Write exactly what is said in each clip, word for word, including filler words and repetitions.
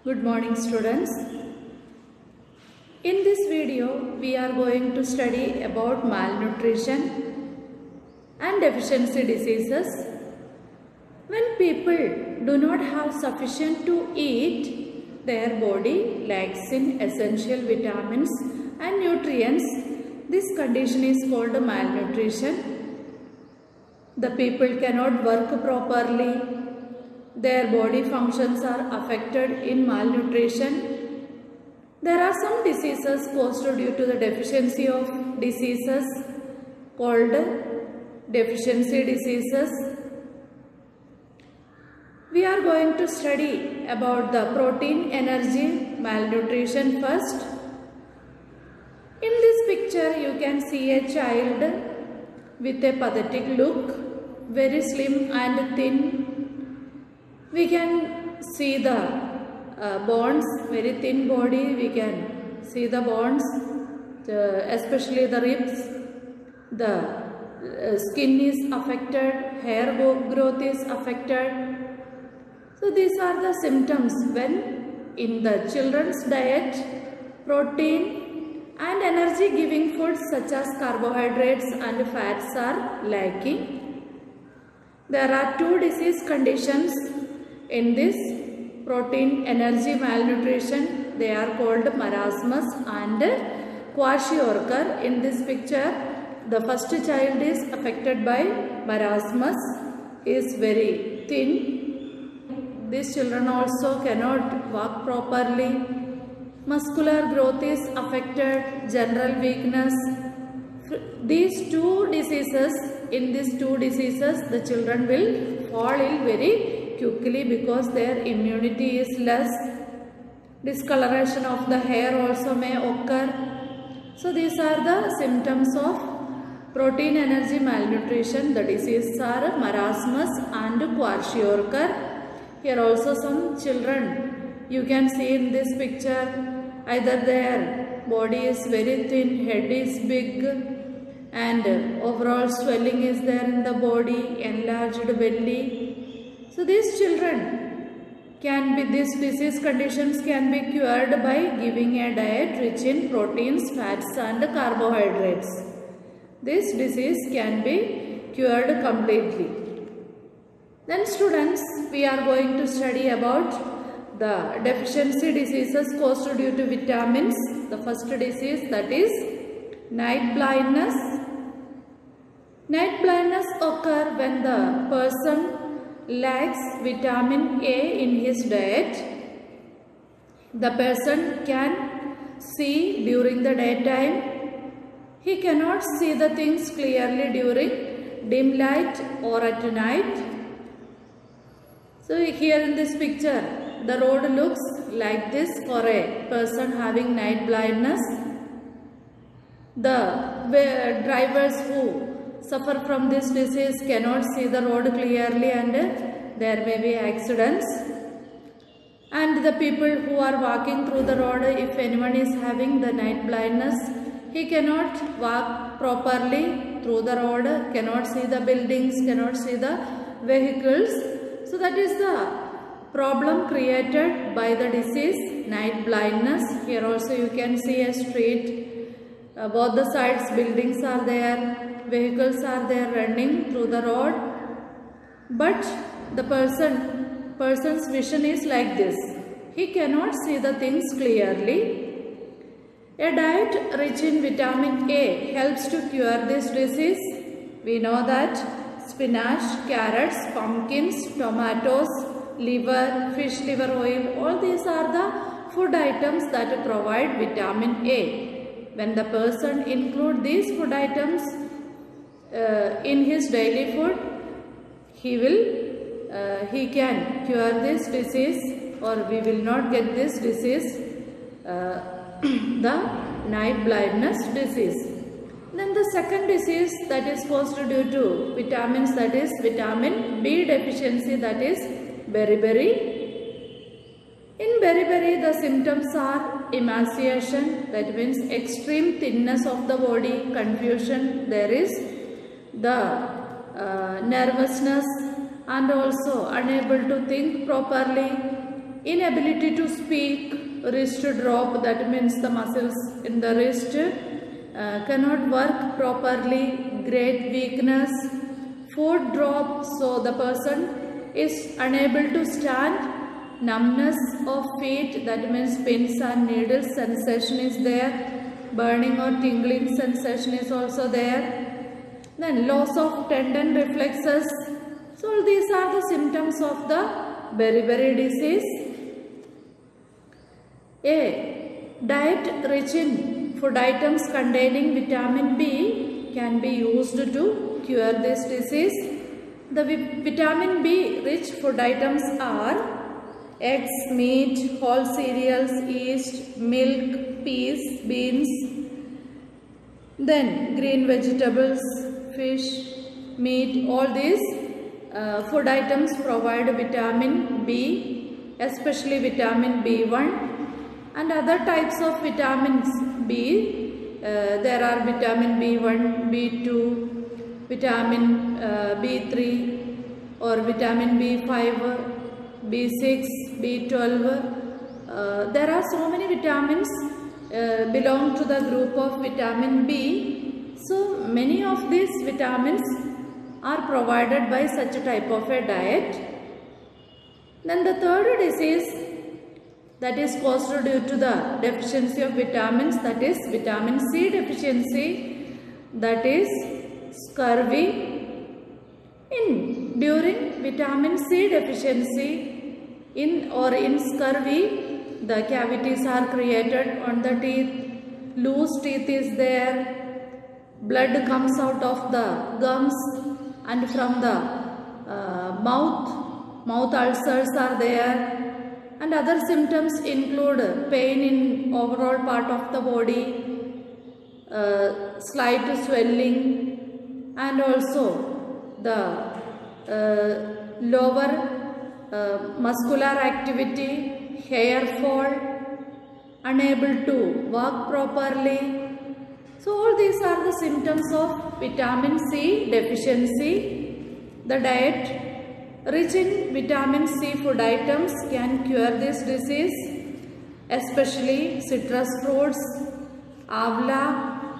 Good morning, students. In this video, we are going to study about malnutrition and deficiency diseases. When people do not have sufficient to eat, their body lacks in essential vitamins and nutrients. This condition is called malnutrition. The people cannot work properly. Their body functions are affected in malnutrition. There are some diseases caused due to the deficiency of diseases called deficiency diseases. We are going to study about the protein energy malnutrition first. In this picture you can see a child with a pathetic look, very slim and thin. We can see the uh, bones, very thin body, we can see the bones, the, especially the ribs. The uh, skin is affected, hair growth is affected. So these are the symptoms when in the children's diet, protein and energy giving foods such as carbohydrates and fats are lacking. There are two disease conditions in this protein energy malnutrition. They are called marasmus and kwashiorkor. In this picture, the first child is affected by marasmus. He is very thin. These children also cannot walk properly. Muscular growth is affected, general weakness. These two diseases, in these two diseases, the children will fall ill very quickly because their immunity is less. Discoloration of the hair also may occur. So these are the symptoms of protein energy malnutrition. The diseases are marasmus and kwashiorkor. Here also some children you can see in this picture. Either their body is very thin, head is big, and overall swelling is there in the body, enlarged belly. So these children can be, these disease conditions can be cured by giving a diet rich in proteins, fats and carbohydrates. This disease can be cured completely. Then students, we are going to study about the deficiency diseases caused due to vitamins. The first disease, that is night blindness. Night blindness occurs when the person lacks vitamin A in his diet. The person can see during the daytime. He cannot see the things clearly during dim light or at night. So here in this picture, the road looks like this for a person having night blindness. The drivers who suffer from this disease cannot see the road clearly and there may be accidents. And the people who are walking through the road, if anyone is having the night blindness, he cannot walk properly through the road, cannot see the buildings, cannot see the vehicles. So that is the problem created by the disease night blindness. Here also you can see a street, uh, both the sides buildings are there, vehicles are there running through the road, but the person person's vision is like this. He cannot see the things clearly. A diet rich in vitamin A helps to cure this disease. We know that spinach, carrots, pumpkins, tomatoes, liver, fish liver oil, all these are the food items that provide vitamin A. When the person include these food items uh, in his daily food, he will, uh, he can cure this disease, or we will not get this disease, uh, the night blindness disease. Then the second disease that is caused due to vitamins, that is vitamin B deficiency, that is beriberi. In beriberi, the symptoms are emaciation, that means extreme thinness of the body, confusion. There is the uh, nervousness and also unable to think properly, inability to speak, wrist drop, that means the muscles in the wrist uh, cannot work properly, great weakness, foot drop, so the person is unable to stand, numbness of feet, that means pins and needles sensation is there, burning or tingling sensation is also there. Then loss of tendon reflexes. So these are the symptoms of the beriberi disease. A. Diet rich in food items containing vitamin B can be used to cure this disease. The vitamin B rich food items are eggs, meat, whole cereals, yeast, milk, peas, beans, then green vegetables, fish, meat. All these uh, food items provide vitamin B, especially vitamin B one. And other types of vitamins B, uh, there are vitamin B one, B two, vitamin uh, B three or vitamin B five, B six, B twelve. Uh, there are so many vitamins uh, belong to the group of vitamin B. So many of these vitamins are provided by such a type of a diet. Then the third disease that is caused due to the deficiency of vitamins, that is vitamin C deficiency, that is scurvy. In during vitamin C deficiency in or in scurvy, the cavities are created on the teeth, loose teeth is there, blood comes out of the gums and from the uh, mouth, mouth ulcers are there. And other symptoms include pain in overall part of the body, uh, slight swelling, and also the uh, lower uh, muscular activity, hair fall, unable to walk properly. So all these are the symptoms of vitamin C deficiency. The diet rich in vitamin C food items can cure this disease, especially citrus fruits, avla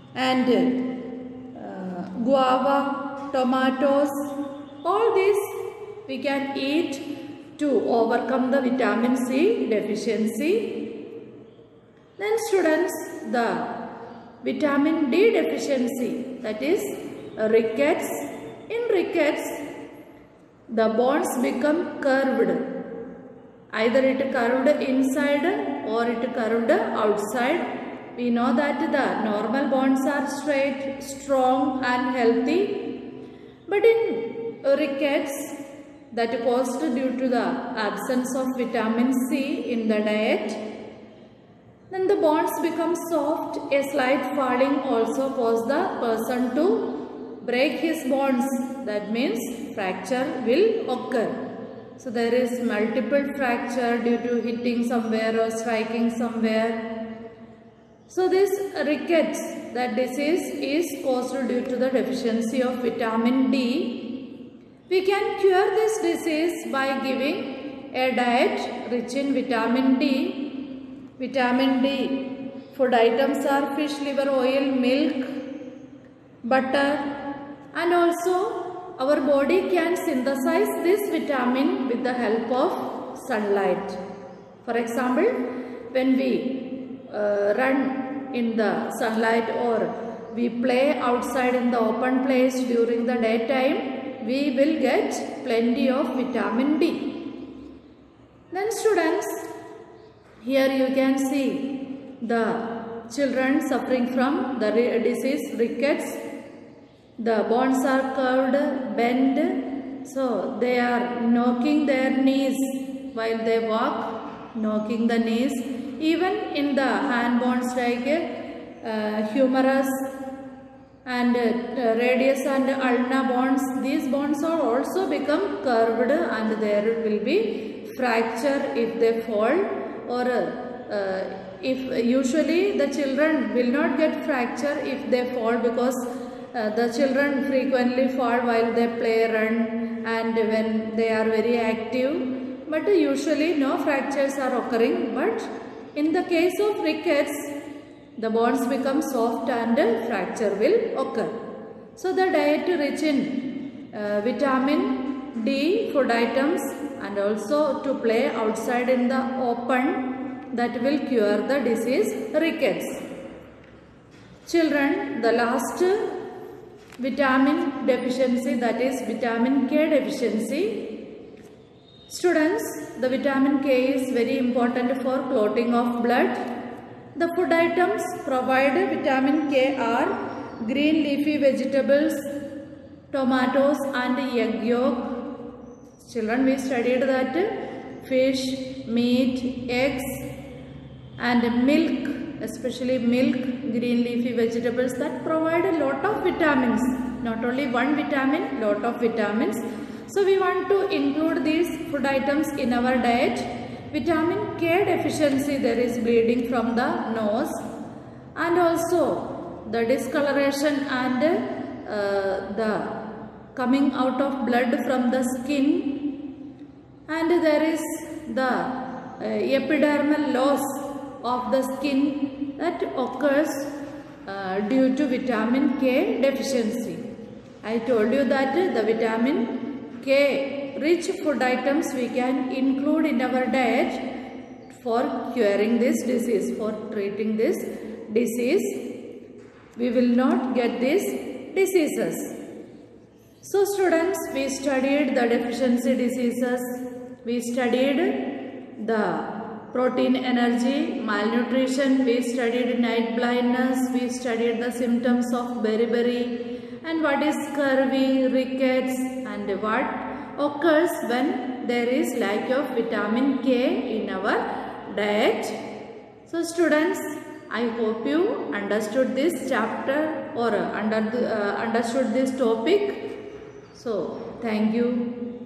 and uh, guava, tomatoes. All these we can eat to overcome the vitamin C deficiency. Then students, the vitamin D deficiency, that is rickets. In rickets, the bones become curved. Either it curved inside or it curved outside. We know that the normal bones are straight, strong and healthy. But in rickets, that caused due to the absence of vitamin C in the diet, then the bones become soft. A slight falling also causes the person to break his bones. That means fracture will occur. So there is multiple fracture due to hitting somewhere or striking somewhere. So this rickets, that disease is caused due to the deficiency of vitamin D. We can cure this disease by giving a diet rich in vitamin D. Vitamin D food items are fish liver oil, milk, butter, and also our body can synthesize this vitamin with the help of sunlight. For example, when we uh, run in the sunlight or we play outside in the open place during the daytime, we will get plenty of vitamin D. Then students, here you can see the children suffering from the disease rickets. The bones are curved, bent, so they are knocking their knees while they walk, knocking the knees. Even in the hand bones like uh, humerus and uh, radius and ulna bones, these bones are also become curved and there will be fracture if they fall, or uh, if usually the children will not get fracture if they fall, because Uh, the children frequently fall while they play, run, and when they are very active. but usually no fractures are occurring. But in the case of rickets, the bones become soft and fracture will occur. So the diet rich in uh, vitamin D food items and also to play outside in the open, that will cure the disease rickets. Children, the last vitamin deficiency, that is vitamin K deficiency. Students, the vitamin K is very important for clotting of blood. The food items provide vitamin K are green leafy vegetables, tomatoes and egg yolk. Children, we studied that fish, meat, eggs and milk, especially milk, green leafy vegetables, that provide a lot of vitamins. Not only one vitamin, lot of vitamins. So we want to include these food items in our diet. Vitamin K deficiency, there is bleeding from the nose and also the discoloration and uh, the coming out of blood from the skin, and there is the uh, epidermal loss of the skin that occurs uh, due to vitamin K deficiency. I told you that the vitamin K rich food items we can include in our diet for curing this disease, for treating this disease. We will not get these diseases. So students, we studied the deficiency diseases, we studied the protein energy, malnutrition, we studied night blindness, we studied the symptoms of beriberi, and what is scurvy, rickets, and what occurs when there is lack of vitamin K in our diet. So students, I hope you understood this chapter or under the, uh, understood this topic. So thank you.